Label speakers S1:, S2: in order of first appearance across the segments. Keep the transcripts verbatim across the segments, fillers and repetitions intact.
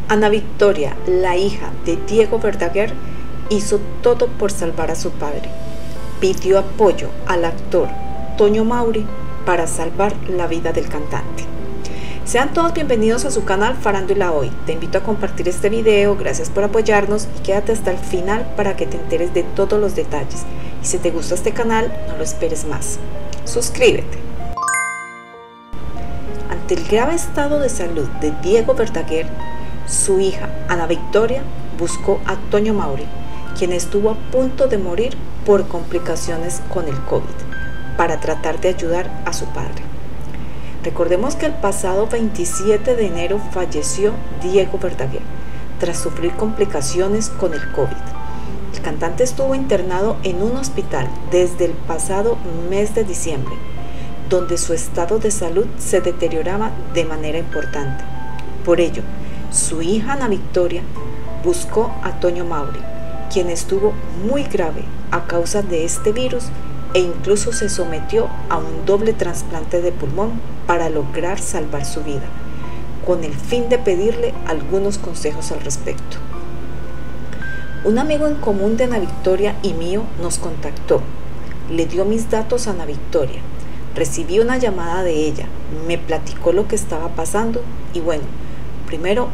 S1: Ana Victoria, la hija de Diego Verdaguer, hizo todo por salvar a su padre. Pidió apoyo al actor Toño Mauri para salvar la vida del cantante. Sean todos bienvenidos a su canal Farándula Hoy. Te invito a compartir este video, gracias por apoyarnos y quédate hasta el final para que te enteres de todos los detalles. Y si te gusta este canal, no lo esperes más. Suscríbete. Ante el grave estado de salud de Diego Verdaguer, su hija Ana Victoria buscó a Toño Mauri, quien estuvo a punto de morir por complicaciones con el COVID, para tratar de ayudar a su padre. Recordemos que el pasado veintisiete de enero falleció Diego Verdaguer tras sufrir complicaciones con el COVID. El cantante estuvo internado en un hospital desde el pasado mes de diciembre, donde su estado de salud se deterioraba de manera importante. Por ello, su hija Ana Victoria buscó a Toño Mauri, quien estuvo muy grave a causa de este virus e incluso se sometió a un doble trasplante de pulmón para lograr salvar su vida, con el fin de pedirle algunos consejos al respecto. Un amigo en común de Ana Victoria y mío nos contactó, le dio mis datos a Ana Victoria, recibí una llamada de ella, me platicó lo que estaba pasando y bueno, primero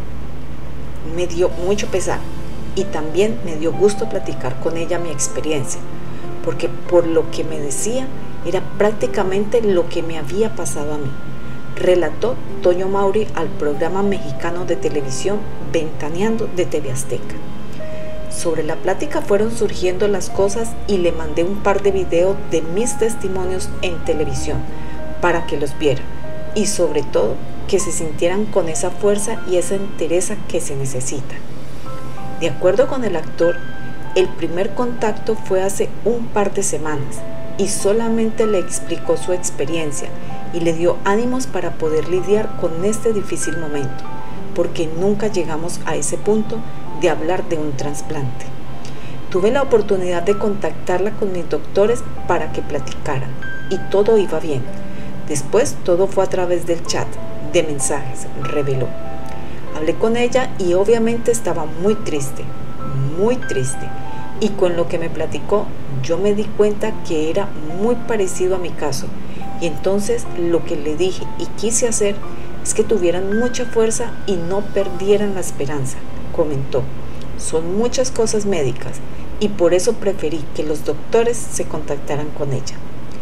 S1: me dio mucho pesar y también me dio gusto platicar con ella mi experiencia, porque por lo que me decía era prácticamente lo que me había pasado a mí, relató Toño Mauri al programa mexicano de televisión Ventaneando de T V Azteca. Sobre la plática fueron surgiendo las cosas y le mandé un par de videos de mis testimonios en televisión para que los viera y sobre todo que se sintieran con esa fuerza y esa entereza que se necesita. De acuerdo con el actor, el primer contacto fue hace un par de semanas y solamente le explicó su experiencia y le dio ánimos para poder lidiar con este difícil momento, porque nunca llegamos a ese punto de hablar de un trasplante. Tuve la oportunidad de contactarla con mis doctores para que platicaran y todo iba bien. Después todo fue a través del chat de mensajes, reveló. Hablé con ella y obviamente estaba muy triste, muy triste. Y con lo que me platicó, yo me di cuenta que era muy parecido a mi caso. Y entonces lo que le dije y quise hacer es que tuvieran mucha fuerza y no perdieran la esperanza, comentó. Son muchas cosas médicas y por eso preferí que los doctores se contactaran con ella.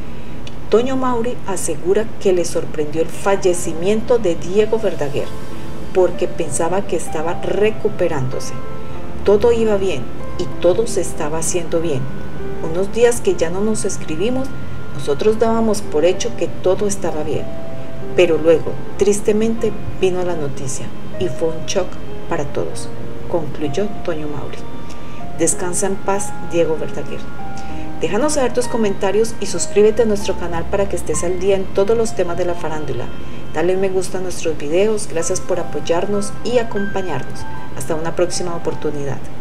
S1: Toño Mauri asegura que le sorprendió el fallecimiento de Diego Verdaguer porque pensaba que estaba recuperándose. Todo iba bien y todo se estaba haciendo bien. Unos días que ya no nos escribimos, nosotros dábamos por hecho que todo estaba bien. Pero luego, tristemente, vino la noticia y fue un shock para todos, concluyó Toño Mauri. Descansa en paz, Diego Verdaguer. Déjanos saber tus comentarios y suscríbete a nuestro canal para que estés al día en todos los temas de la farándula. Dale me gusta a nuestros videos, gracias por apoyarnos y acompañarnos. Hasta una próxima oportunidad.